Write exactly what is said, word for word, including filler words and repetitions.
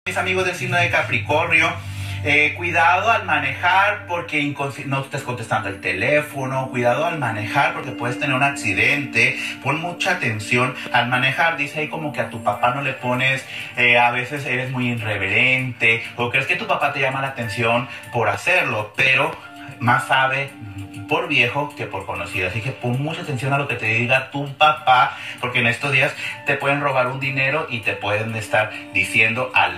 Mis amigos del signo de Capricornio, eh, cuidado al manejar porque no estés contestando el teléfono, cuidado al manejar porque puedes tener un accidente, pon mucha atención al manejar. Dice ahí como que a tu papá no le pones, eh, a veces eres muy irreverente o crees que tu papá te llama la atención por hacerlo, pero más sabe por viejo que por conocido. Así que pon mucha atención a lo que te diga tu papá, porque en estos días te pueden robar un dinero y te pueden estar diciendo al